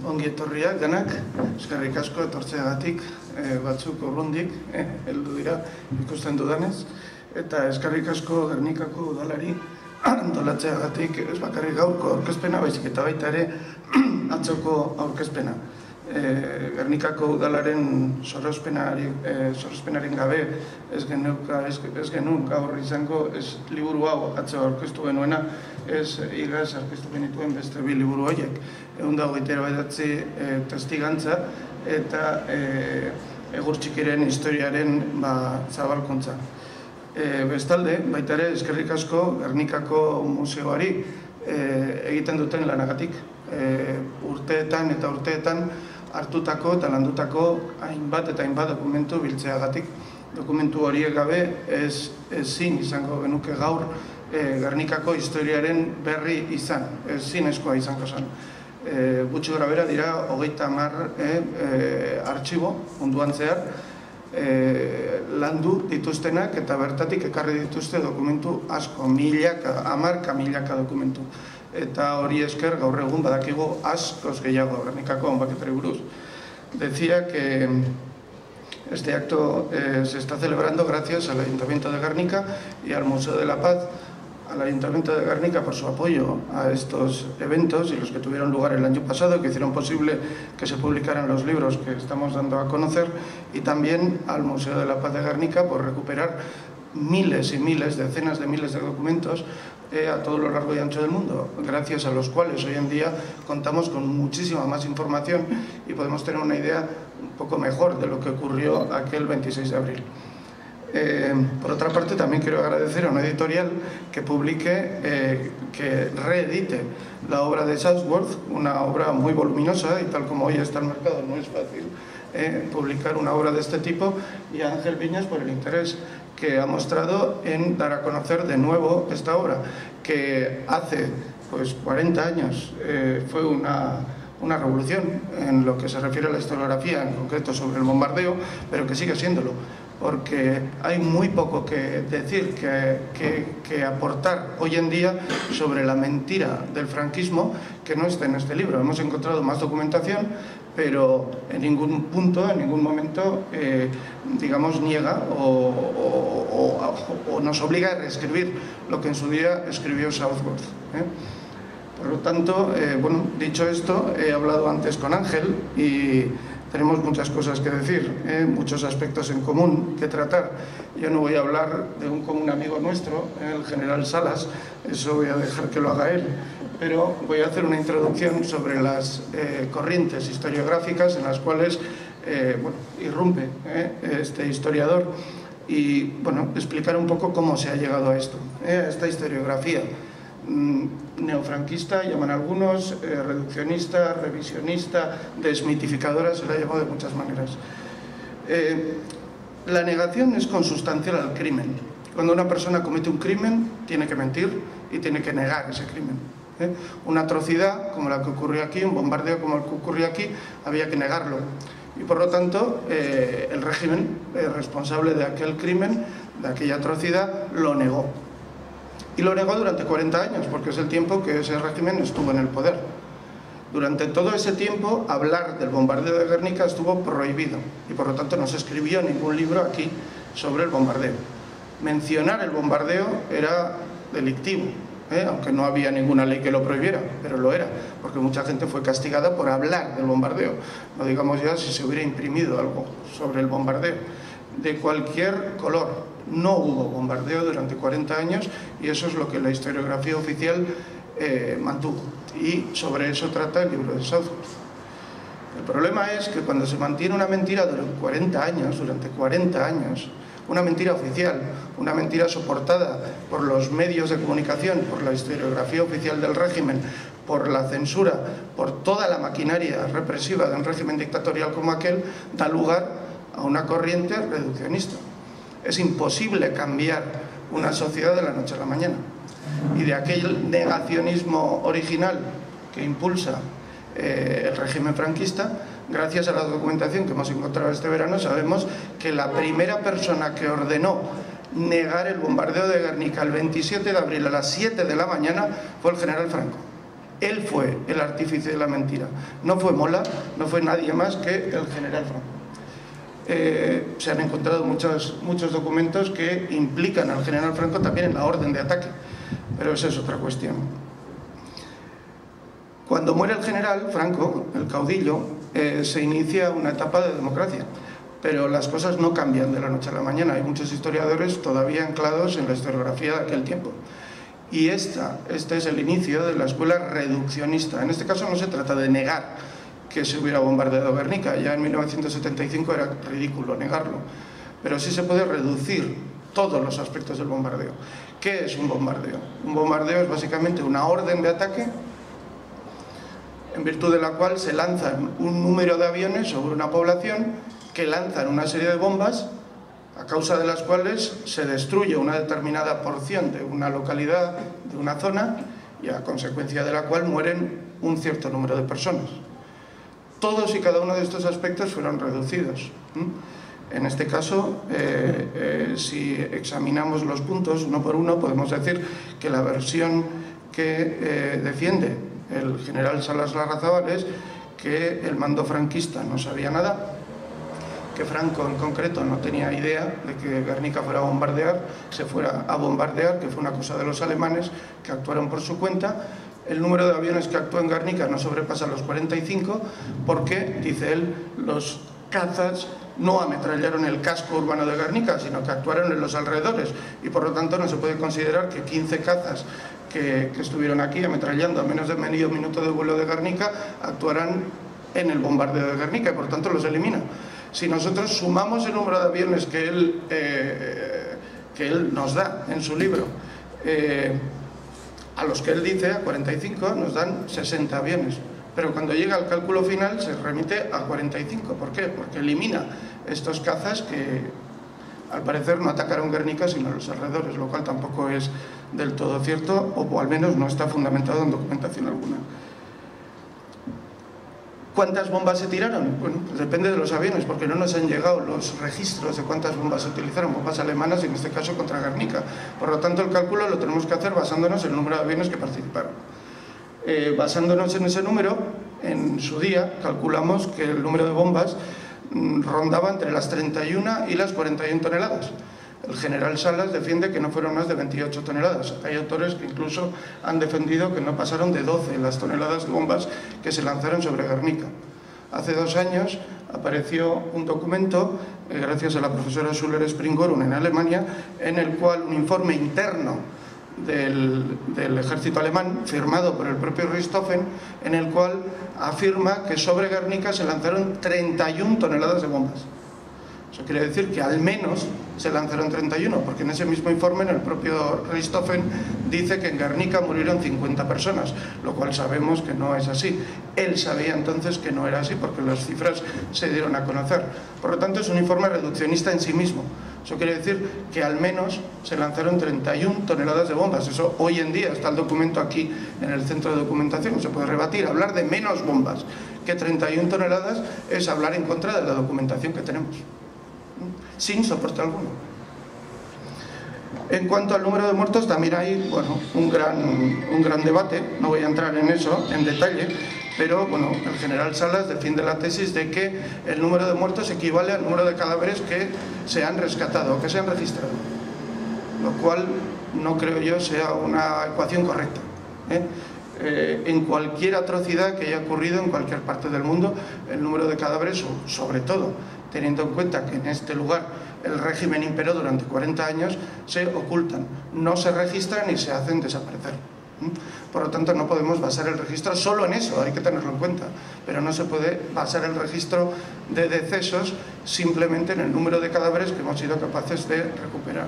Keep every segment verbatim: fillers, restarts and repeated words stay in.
ongi etorriak denak, eskerrik asko etortzeagatik, e, batzuk urrundik, e, heldu dira ikusten dudanez, eta eskerrik asko Gernikako udalari antolatzeagatik ez bakarrik gaurko aurkezpena, baizik eta baita ere atzoko aurkezpena. E, Gernikako udalaren sorospenaren gabe ez genuen gaur izango, ez liburu hau atzo aurkeztu genuena, ez igaz aurkeztu genituen beste bi liburu horiek. Egun da hogeita bederatzi testigantza eta egur txikiren historiaren zabalkuntza. Bestalde, baita ere, eskerrik asko Gernikako museoari egiten duten lanagatik. Urteetan eta urteetan hartutako eta landutako hainbat eta hainbat dokumentu biltzeagatik. Dokumentu horiek gabe ezin izango genuke gaur Gernikako historiaren berri izan, ezin eskoa izango zen. Gutxi gora bera dira hogeita hamar artxibo munduan zehar landu dituztenak eta bertatik ekarri dituzte dokumentu asko, milaka, hamarka milaka dokumentu. Eta hori esker gaur egun badakigu askoz gehiago Gernikako honbaketari buruz. Decía que este acto eh, se está celebrando gracias al Ayuntamiento de Gernika y al Museo de la Paz, al Ayuntamiento de Gernika por su apoyo a estos eventos y los que tuvieron lugar el año pasado, que hicieron posible que se publicaran los libros que estamos dando a conocer, y también al Museo de la Paz de Gernika por recuperar miles y miles, decenas de miles de documentos eh, a todo lo largo y ancho del mundo, gracias a los cuales hoy en día contamos con muchísima más información y podemos tener una idea un poco mejor de lo que ocurrió aquel veintiséis de abril. Eh, por otra parte, también quiero agradecer a una editorial que publique, eh, que reedite la obra de Southworth, una obra muy voluminosa y tal como hoy está el mercado no es fácil eh, publicar una obra de este tipo, y a Ángel Viñas por el interés que ha mostrado en dar a conocer de nuevo esta obra, que hace pues cuarenta años eh, fue una, una revolución en lo que se refiere a la historiografía, en concreto sobre el bombardeo, pero que sigue siéndolo, porque hay muy poco que decir, que, que, que aportar hoy en día sobre la mentira del franquismo que no está en este libro. Hemos encontrado más documentación, pero en ningún punto, en ningún momento, eh, digamos, niega o, o, o, o nos obliga a reescribir lo que en su día escribió Southworth, ¿eh? Por lo tanto, eh, bueno, dicho esto, he hablado antes con Ángel y tenemos muchas cosas que decir, ¿eh? Muchos aspectos en común que tratar. Yo no voy a hablar de un común amigo nuestro, ¿eh? El general Salas, eso voy a dejar que lo haga él, pero voy a hacer una introducción sobre las eh, corrientes historiográficas en las cuales eh, bueno, irrumpe ¿eh? este historiador y bueno, explicar un poco cómo se ha llegado a esto, ¿eh? a esta historiografía. Neofranquista, llaman algunos, eh, reduccionista, revisionista, desmitificadora, se la ha llamado de muchas maneras. Eh, la negación es consustancial al crimen. Cuando una persona comete un crimen, tiene que mentir y tiene que negar ese crimen. ¿eh? Una atrocidad, como la que ocurrió aquí, un bombardeo como el que ocurrió aquí, había que negarlo. Y por lo tanto, eh, el régimen eh, responsable de aquel crimen, de aquella atrocidad, lo negó. Y lo negó durante cuarenta años, porque es el tiempo que ese régimen estuvo en el poder. Durante todo ese tiempo, hablar del bombardeo de Gernika estuvo prohibido, y por lo tanto no se escribió ningún libro aquí sobre el bombardeo. Mencionar el bombardeo era delictivo, ¿eh? aunque no había ninguna ley que lo prohibiera, pero lo era, porque mucha gente fue castigada por hablar del bombardeo. No digamos ya si se hubiera imprimido algo sobre el bombardeo, de cualquier color. No hubo bombardeo durante cuarenta años y eso es lo que la historiografía oficial eh, mantuvo. Y sobre eso trata el libro de Southworth. El problema es que cuando se mantiene una mentira durante cuarenta años, durante cuarenta años, una mentira oficial, una mentira soportada por los medios de comunicación, por la historiografía oficial del régimen, por la censura, por toda la maquinaria represiva de un régimen dictatorial como aquel, da lugar a una corriente reduccionista. Es imposible cambiar una sociedad de la noche a la mañana. Y de aquel negacionismo original que impulsa eh, el régimen franquista, gracias a la documentación que hemos encontrado este verano, sabemos que la primera persona que ordenó negar el bombardeo de Gernika el veintisiete de abril a las siete de la mañana fue el general Franco. Él fue el artífice de la mentira. No fue Mola, no fue nadie más que el general Franco. Eh, se han encontrado muchos, muchos documentos que implican al general Franco también en la orden de ataque, pero esa es otra cuestión. Cuando muere el general Franco, el caudillo, eh, se inicia una etapa de democracia, pero las cosas no cambian de la noche a la mañana. Hay muchos historiadores todavía anclados en la historiografía de aquel tiempo. Y esta, este es el inicio de la escuela reduccionista. En este caso no se trata de negar que se hubiera bombardeado Guernica, ya en mil novecientos setenta y cinco era ridículo negarlo, pero sí se puede reducir todos los aspectos del bombardeo. ¿Qué es un bombardeo? Un bombardeo es básicamente una orden de ataque en virtud de la cual se lanzan un número de aviones sobre una población que lanzan una serie de bombas a causa de las cuales se destruye una determinada porción de una localidad, de una zona, y a consecuencia de la cual mueren un cierto número de personas. Todos y cada uno de estos aspectos fueron reducidos. En este caso, eh, eh, si examinamos los puntos uno por uno, podemos decir que la versión que eh, defiende el general Salas Larrazábal es que el mando franquista no sabía nada, que Franco en concreto no tenía idea de que Guernica fuera a bombardear, se fuera a bombardear, que fue una cosa de los alemanes que actuaron por su cuenta. El número de aviones que actuó en Guernica no sobrepasa los cuarenta y cinco porque, dice él, los cazas no ametrallaron el casco urbano de Guernica, sino que actuaron en los alrededores, y por lo tanto no se puede considerar que quince cazas que, que estuvieron aquí ametrallando a menos de medio minuto de vuelo de Guernica actuaran en el bombardeo de Guernica, y por lo tanto los elimina. Si nosotros sumamos el número de aviones que él, eh, que él nos da en su libro, eh, a los que él dice, a cuarenta y cinco, nos dan sesenta aviones. Pero cuando llega al cálculo final se remite a cuarenta y cinco. ¿Por qué? Porque elimina estos cazas que al parecer no atacaron Guernica sino los alrededores, lo cual tampoco es del todo cierto, o al menos no está fundamentado en documentación alguna. ¿Cuántas bombas se tiraron? Bueno, pues depende de los aviones, porque no nos han llegado los registros de cuántas bombas se utilizaron, bombas alemanas, en este caso contra Guernica. Por lo tanto, el cálculo lo tenemos que hacer basándonos en el número de aviones que participaron. Eh, basándonos en ese número, en su día, calculamos que el número de bombas mmm, rondaba entre las treinta y una y las cuarenta y una toneladas. El general Salas defiende que no fueron más de veintiocho toneladas. Hay autores que incluso han defendido que no pasaron de doce las toneladas de bombas que se lanzaron sobre Guernica. Hace dos años apareció un documento, eh, gracias a la profesora Schuller-Springorum en Alemania, en el cual un informe interno del, del ejército alemán, firmado por el propio Richthofen, en el cual afirma que sobre Guernica se lanzaron treinta y una toneladas de bombas. Eso quiere decir que al menos se lanzaron treinta y uno, porque en ese mismo informe, en el propio Richthofen, dice que en Guernica murieron cincuenta personas, lo cual sabemos que no es así. Él sabía entonces que no era así, porque las cifras se dieron a conocer. Por lo tanto, es un informe reduccionista en sí mismo. Eso quiere decir que al menos se lanzaron treinta y una toneladas de bombas. Eso hoy en día está el documento aquí en el centro de documentación, no se puede rebatir. Hablar de menos bombas que treinta y una toneladas es hablar en contra de la documentación que tenemos, sin soporte alguno. En cuanto al número de muertos, también hay bueno, un, gran, un gran debate, no voy a entrar en eso en detalle, pero bueno, el general Salas defiende la tesis de que el número de muertos equivale al número de cadáveres que se han rescatado o que se han registrado, lo cual no creo yo sea una ecuación correcta, ¿eh? Eh, en cualquier atrocidad que haya ocurrido en cualquier parte del mundo, el número de cadáveres, sobre todo teniendo en cuenta que en este lugar el régimen imperó durante cuarenta años, se ocultan, no se registran y se hacen desaparecer. Por lo tanto, no podemos basar el registro solo en eso, hay que tenerlo en cuenta, pero no se puede basar el registro de decesos simplemente en el número de cadáveres que hemos sido capaces de recuperar.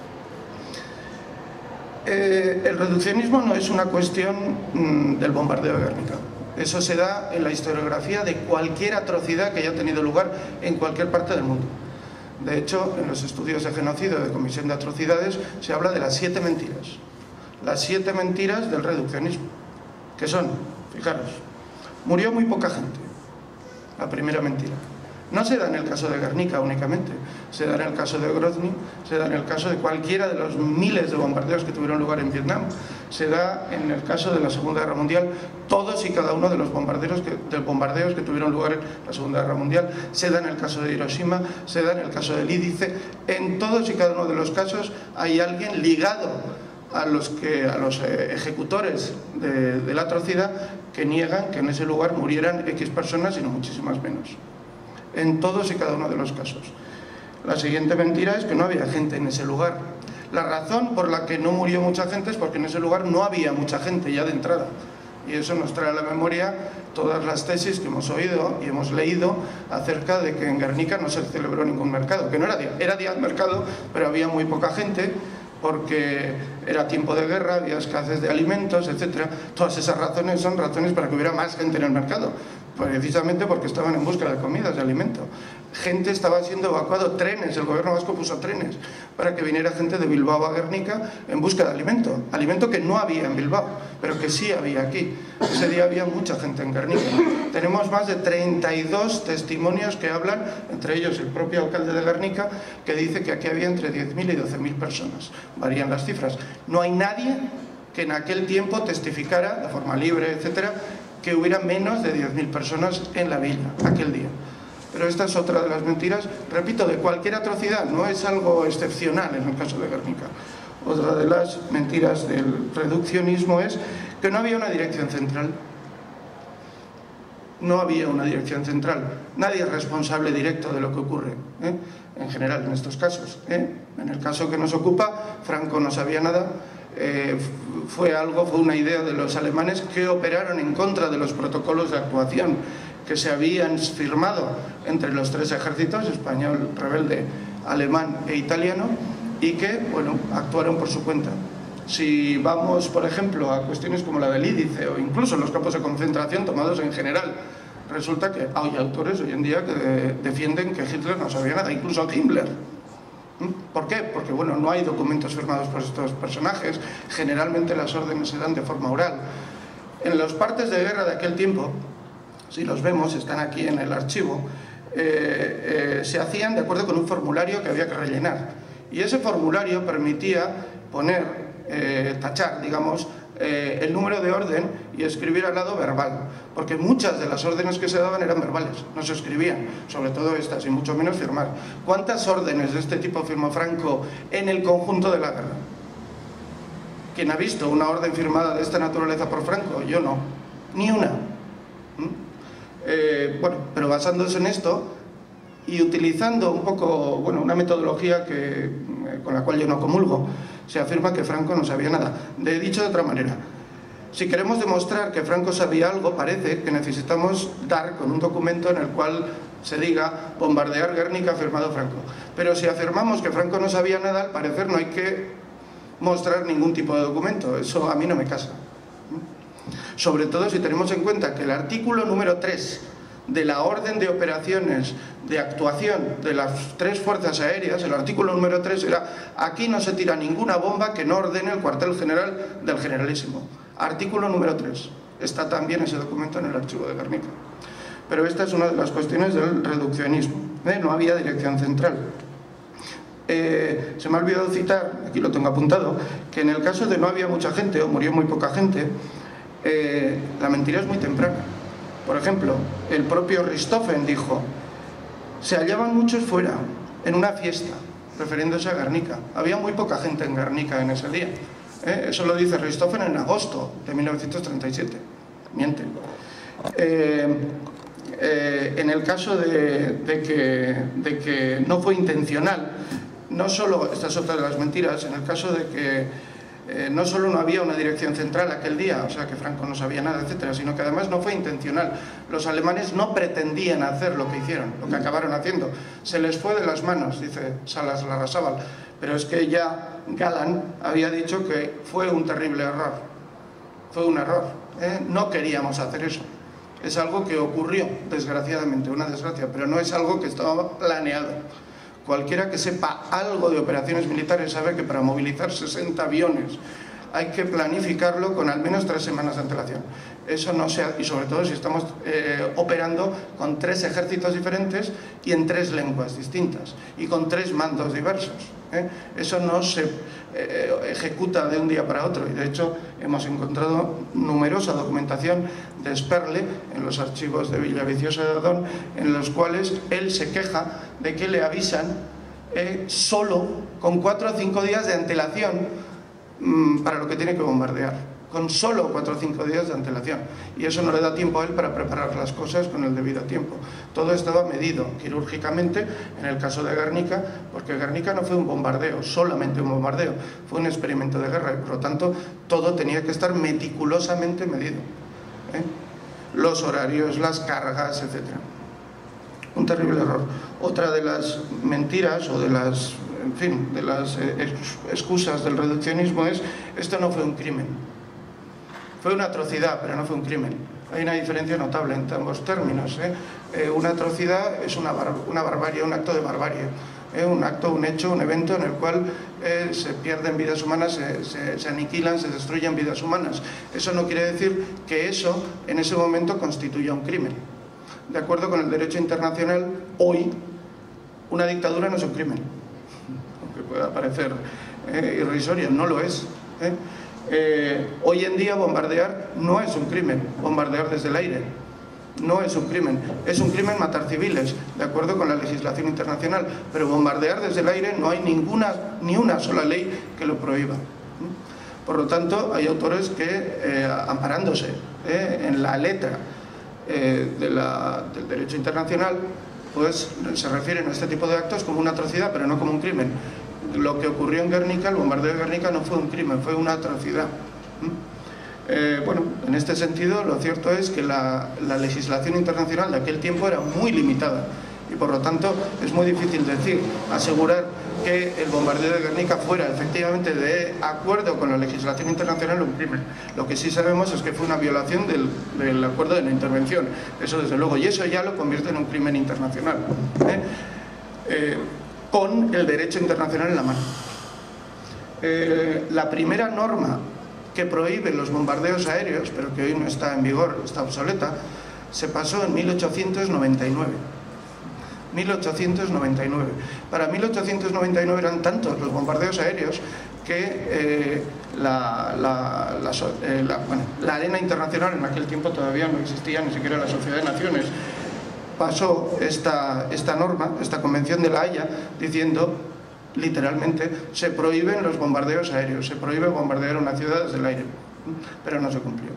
Eh, el reduccionismo no es una cuestión mmm, del bombardeo de Guernica. Eso se da en la historiografía de cualquier atrocidad que haya tenido lugar en cualquier parte del mundo. De hecho, en los estudios de genocidio de Comisión de Atrocidades se habla de las siete mentiras. Las siete mentiras del reduccionismo, que son, fijaros, murió muy poca gente, la primera mentira. No se da en el caso de Guernica únicamente, se da en el caso de Grozny, se da en el caso de cualquiera de los miles de bombardeos que tuvieron lugar en Vietnam, se da en el caso de la Segunda Guerra Mundial, todos y cada uno de los bombardeos que, de bombardeos que tuvieron lugar en la Segunda Guerra Mundial, se da en el caso de Hiroshima, se da en el caso de Lídice. En todos y cada uno de los casos hay alguien ligado a los, que, a los eh, ejecutores de, de la atrocidad que niegan que en ese lugar murieran X personas y no muchísimas menos. En todos y cada uno de los casos. La siguiente mentira es que no había gente en ese lugar. La razón por la que no murió mucha gente es porque en ese lugar no había mucha gente ya de entrada. Y eso nos trae a la memoria todas las tesis que hemos oído y hemos leído acerca de que en Guernica no se celebró ningún mercado, que no era día, era día de mercado, pero había muy poca gente porque era tiempo de guerra, había escasez de alimentos, etcétera. Todas esas razones son razones para que hubiera más gente en el mercado, precisamente porque estaban en busca de comidas, de alimento. Gente estaba siendo evacuado, trenes, el gobierno vasco puso trenes para que viniera gente de Bilbao a Guernica en busca de alimento, alimento que no había en Bilbao, pero que sí había aquí. Ese día había mucha gente en Guernica. Tenemos más de treinta y dos testimonios que hablan, entre ellos el propio alcalde de Guernica, que dice que aquí había entre diez mil y doce mil personas. Varían las cifras. No hay nadie que en aquel tiempo testificara, de forma libre, etcétera, que hubiera menos de diez mil personas en la villa aquel día. Pero esta es otra de las mentiras, repito, de cualquier atrocidad, no es algo excepcional en el caso de Guernica. Otra de las mentiras del reduccionismo es que no había una dirección central. No había una dirección central. Nadie es responsable directo de lo que ocurre, ¿eh? En general, en estos casos, ¿eh? En el caso que nos ocupa, Franco no sabía nada. Eh, fue algo, fue una idea de los alemanes que operaron en contra de los protocolos de actuación que se habían firmado entre los tres ejércitos, español, rebelde, alemán e italiano, y que, bueno, actuaron por su cuenta. Si vamos, por ejemplo, a cuestiones como la del Lídice o incluso los campos de concentración tomados en general, resulta que hay autores hoy en día que de, defienden que Hitler no sabía nada, incluso Himmler. ¿Por qué? Porque, bueno, no hay documentos firmados por estos personajes, generalmente las órdenes se dan de forma oral. En los partes de guerra de aquel tiempo, si los vemos, están aquí en el archivo, eh, eh, se hacían de acuerdo con un formulario que había que rellenar. Y ese formulario permitía poner, eh, tachar, digamos, eh, el número de orden y escribir al lado verbal. Porque muchas de las órdenes que se daban eran verbales, no se escribían, sobre todo estas, y mucho menos firmar. ¿Cuántas órdenes de este tipo firmó Franco en el conjunto de la guerra? ¿Quién ha visto una orden firmada de esta naturaleza por Franco? Yo no, ni una. Eh, bueno, pero basándose en esto y utilizando un poco, bueno, una metodología que, eh, con la cual yo no comulgo, se afirma que Franco no sabía nada. De dicho de otra manera, si queremos demostrar que Franco sabía algo, parece que necesitamos dar con un documento en el cual se diga bombardear Guernica firmado Franco. Pero si afirmamos que Franco no sabía nada, al parecer no hay que mostrar ningún tipo de documento. Eso a mí no me casa. Sobre todo si tenemos en cuenta que el artículo número tres de la orden de operaciones de actuación de las tres fuerzas aéreas, el artículo número tres era: aquí no se tira ninguna bomba que no ordene el cuartel general del generalísimo. Artículo número tres. Está también ese documento en el archivo de Guernica. Pero esta es una de las cuestiones del reduccionismo, ¿eh? No había dirección central. Eh, se me ha olvidado citar, aquí lo tengo apuntado, que en el caso de no había mucha gente o murió muy poca gente, Eh, la mentira es muy temprana. Por ejemplo, el propio Richthofen dijo: se hallaban muchos fuera, en una fiesta, refiriéndose a Guernica. Había muy poca gente en Guernica en ese día. ¿Eh? Eso lo dice Richthofen en agosto de mil novecientos treinta y siete. Miente. Eh, eh, en el caso de, de, que, de que no fue intencional, no solo, esta es otra de las mentiras, en el caso de que Eh, no solo no había una dirección central aquel día, o sea que Franco no sabía nada, etcétera, sino que además no fue intencional. Los alemanes no pretendían hacer lo que hicieron, lo que acabaron haciendo. Se les fue de las manos, dice Salas Larrazábal, pero es que ya Galán había dicho que fue un terrible error. Fue un error, ¿eh? No queríamos hacer eso. Es algo que ocurrió, desgraciadamente, una desgracia, pero no es algo que estaba planeado. Cualquiera que sepa algo de operaciones militares sabe que para movilizar sesenta aviones hay que planificarlo con al menos tres semanas de antelación. Eso no se ha, y sobre todo si estamos eh, operando con tres ejércitos diferentes y en tres lenguas distintas y con tres mandos diversos. ¿eh? Eso no se eh, ejecuta de un día para otro, y de hecho hemos encontrado numerosa documentación de Sperle en los archivos de Villaviciosa de Odón, en los cuales él se queja de que le avisan eh, solo con cuatro o cinco días de antelación mmm, para lo que tiene que bombardear. Con solo cuatro o cinco días de antelación, y eso no le da tiempo a él para preparar las cosas con el debido tiempo. Todo estaba medido quirúrgicamente en el caso de Guernica, porque Guernica no fue un bombardeo, solamente un bombardeo, fue un experimento de guerra, y por lo tanto todo tenía que estar meticulosamente medido, ¿eh? Los horarios, las cargas, etcétera. Un terrible error. Otra de las mentiras o de las, en fin, de las excusas del reduccionismo es: esto no fue un crimen. Fue una atrocidad, pero no fue un crimen. Hay una diferencia notable entre ambos términos. ¿eh? Eh, una atrocidad es una, bar una barbarie, un acto de barbarie. ¿eh? Un acto, un hecho, un evento en el cual eh, se pierden vidas humanas, se, se, se aniquilan, se destruyen vidas humanas. Eso no quiere decir que eso en ese momento constituya un crimen. De acuerdo con el derecho internacional, hoy una dictadura no es un crimen. Aunque pueda parecer eh, irrisorio, no lo es. ¿eh? Eh, hoy en día bombardear no es un crimen, bombardear desde el aire no es un crimen, es un crimen matar civiles, de acuerdo con la legislación internacional, pero bombardear desde el aire no hay ninguna, ni una sola ley que lo prohíba. Por lo tanto, hay autores que, eh, amparándose eh, en la letra eh, de la, del derecho internacional, pues se refieren a este tipo de actos como una atrocidad, pero no como un crimen. Lo que ocurrió en Guernica, el bombardeo de Guernica, no fue un crimen, fue una atrocidad. Eh, bueno, en este sentido, lo cierto es que la, la legislación internacional de aquel tiempo era muy limitada, y por lo tanto es muy difícil decir, asegurar que el bombardeo de Guernica fuera efectivamente de acuerdo con la legislación internacional un crimen. Lo que sí sabemos es que fue una violación del, del acuerdo de no intervención, eso desde luego, y eso ya lo convierte en un crimen internacional. ¿eh? Eh, con el derecho internacional en la mano. Eh, la primera norma que prohíbe los bombardeos aéreos, pero que hoy no está en vigor, está obsoleta, se pasó en mil ochocientos noventa y nueve. mil ochocientos noventa y nueve. Para mil ochocientos noventa y nueve eran tantos los bombardeos aéreos que eh, la, la, la, eh, la, bueno, la arena internacional, en aquel tiempo todavía no existía ni siquiera la Sociedad de Naciones, pasó esta, esta norma, esta convención de la Haya, diciendo, literalmente, se prohíben los bombardeos aéreos, se prohíbe bombardear una ciudad desde el aire, pero no se cumplió.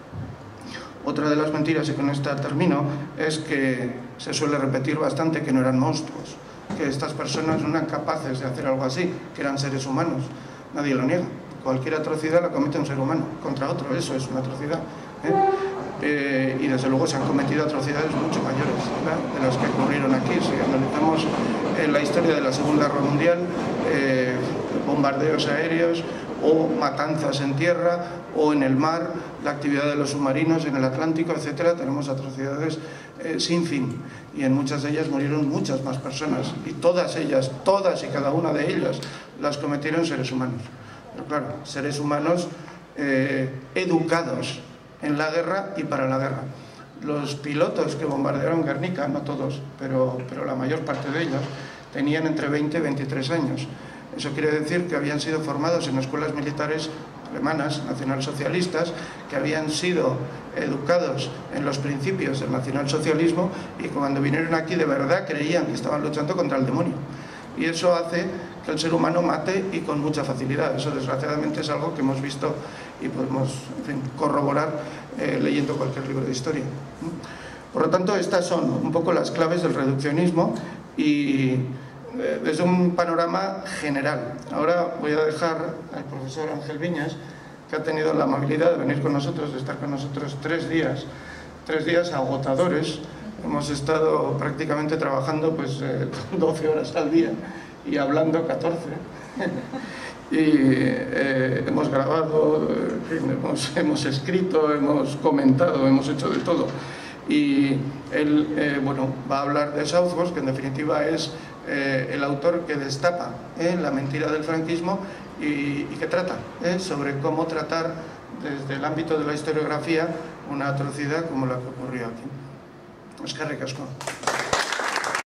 Otra de las mentiras, y con esta termino, es que se suele repetir bastante que no eran monstruos, que estas personas no eran capaces de hacer algo así, que eran seres humanos. Nadie lo niega. Cualquier atrocidad la comete un ser humano contra otro, eso es una atrocidad. ¿eh? Eh, y desde luego se han cometido atrocidades mucho mayores, ¿verdad?, de las que ocurrieron aquí. Si analizamos en la historia de la Segunda Guerra Mundial, eh, bombardeos aéreos o matanzas en tierra o en el mar, la actividad de los submarinos en el Atlántico, etcétera, tenemos atrocidades eh, sin fin, y en muchas de ellas murieron muchas más personas, y todas ellas, todas y cada una de ellas las cometieron seres humanos. Pero claro, seres humanos eh, educados en la guerra y para la guerra. Los pilotos que bombardearon Guernica, no todos, pero, pero la mayor parte de ellos, tenían entre veinte y veintitrés años. Eso quiere decir que habían sido formados en escuelas militares alemanas, nacionalsocialistas, que habían sido educados en los principios del nacionalsocialismo, y cuando vinieron aquí de verdad creían que estaban luchando contra el demonio. Y eso hace que el ser humano mate, y con mucha facilidad. Eso desgraciadamente es algo que hemos visto y podemos, en fin, corroborar eh, leyendo cualquier libro de historia. Por lo tanto, estas son un poco las claves del reduccionismo, y eh, desde un panorama general. Ahora voy a dejar al profesor Ángel Viñas, que ha tenido la amabilidad de venir con nosotros, de estar con nosotros tres días, tres días agotadores. Hemos estado prácticamente trabajando pues eh, doce horas al día y hablando catorce. Y eh, hemos grabado, en fin, hemos, hemos escrito, hemos comentado, hemos hecho de todo. Y él eh, bueno, va a hablar de Southworth, que en definitiva es eh, el autor que destapa eh, la mentira del franquismo y, y que trata eh, sobre cómo tratar desde el ámbito de la historiografía una atrocidad como la que ocurrió aquí. Eskerrik asko.